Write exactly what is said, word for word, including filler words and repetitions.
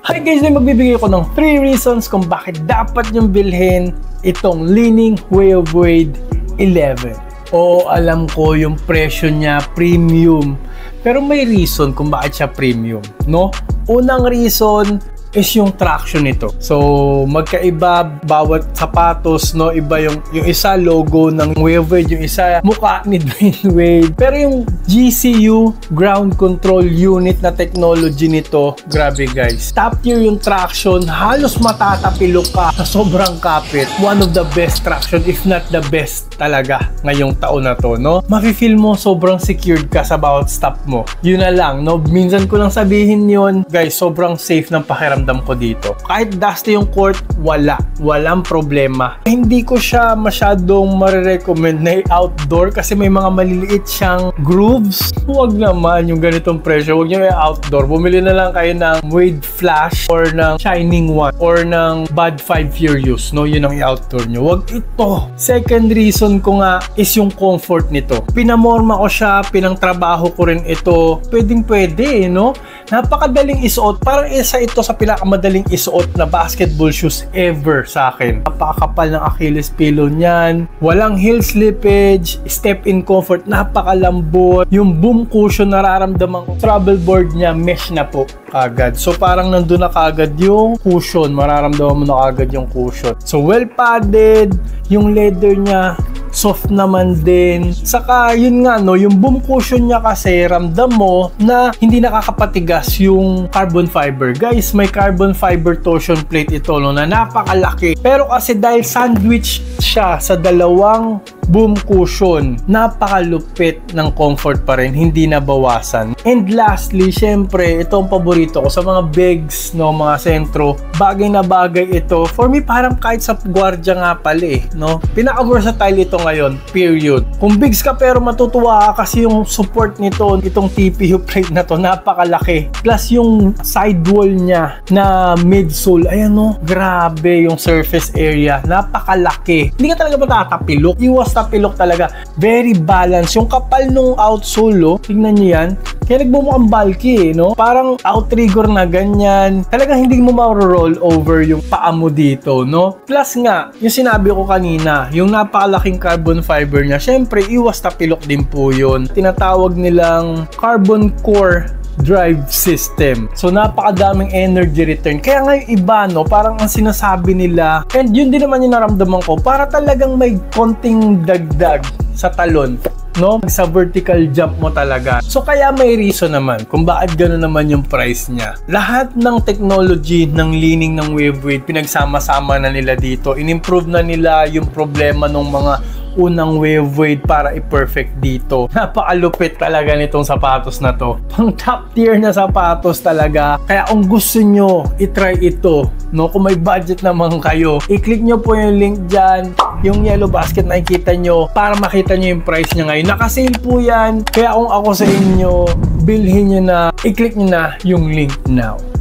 Hi guys, na magbibigay ko ng three reasons kung bakit dapat nyong bilhin itong Li-Ning Waveblade eleven. Oo, alam ko yung presyo niya premium, pero may reason kung bakit siya premium, no? Unang reason is yung traction nito. So, magkaiba bawat sapatos, no? Iba yung, yung isa logo ng Waveblade, yung isa mukha ni Dwyane Wade. Pero yung G C U, ground control unit na technology nito, grabe guys. Top tier yung traction, halos matatapilok ka sa sobrang kapit. One of the best traction, if not the best talaga ngayong taon na to, no? Mafe-feel mo sobrang secured ka sa bawat stop mo. Yun na lang, no? Minsan ko lang sabihin yun, guys, sobrang safe ng pakiramdam ko dito. Kahit dusty yung court, wala. Walang problema. Hindi ko siya masyadong marirecommend na outdoor kasi may mga maliliit siyang grooves. Huwag naman yung ganitong presyo. Huwag nyo i-outdoor. Bumili na lang kayo ng Wade Flash or ng Shining One or ng Bad five Furious. No, yun ang i-outdoor nyo. Huwag ito. Second reason ko nga is yung comfort nito. Pinamorma ko siya, pinangtrabaho ko rin ito. Pwedeng pwede, no? Napakadaling isuot. Parang isa ito sa pinakamadaling isuot na basketball shoes ever sa akin. Napakakapal ng Achilles pillow niyan. Walang heel slippage. Step-in comfort. Napakalambot. Yung boom cushion nararamdaman ko. Travel board niya, mesh na po agad. So parang nandun na kagad yung cushion. Mararamdaman mo na kagad yung cushion. So well padded. Yung leather niya, soft naman din. Saka yun nga no, yung boom cushion niya kasi ramdam mo na hindi nakakapatigas yung carbon fiber. Guys, may carbon fiber torsion plate ito no, na napakalaki. Pero kasi dahil sandwich siya sa dalawang boom cushion, napakalupit ng comfort pa rin, hindi nabawasan. And lastly, syempre, ito ang paborito ko sa mga bags, no, mga sentro. Bagay na bagay ito. For me, parang kahit sa gwardiya nga pala eh, no? Pinaka-versatile ito ngayon, period. Kung bigs ka pero matutuwa ka kasi yung support nito, itong T P U plate na to, napakalaki. Plus yung sidewall niya na midsole, ayan no, grabe yung surface area, napakalaki. Hindi ka talaga matatapilok. Iwas tapilok talaga. Very balanced. Yung kapal nung outsole, oh, tignan nyo yan. Kaya nagbumukhang bulky eh, no? Parang outrigger na ganyan. Talagang hindi mo ma-roll over yung paa mo dito, no? Plus nga, yung sinabi ko kanina, yung napakalaking carbon fiber niya, syempre, iwas tapilok din po yun. Tinatawag nilang carbon core drive system. So, napakadaming energy return. Kaya nga yung iba, no, parang ang sinasabi nila, and yun din naman yung naramdaman ko, para talagang may konting dagdag sa talon, no? Sa vertical jump mo talaga. So, kaya may reason naman kung bakit gano'n naman yung price niya. Lahat ng technology ng Li-Ning ng Waveblade, pinagsama-sama na nila dito. In-improve na nila yung problema ng mga unang Waveblade para i-perfect dito. Napakalupit talaga nitong sapatos na to. Pang top tier na sapatos talaga. Kaya kung gusto nyo, i-try ito, no? Kung may budget naman kayo, i-click nyo po yung link dyan, yung yellow basket na nakikita nyo, para makita nyo yung price niya ngayon. Naka-sale po yan. Kaya kung ako sa inyo, bilhin nyo na, i-click nyo na yung link now.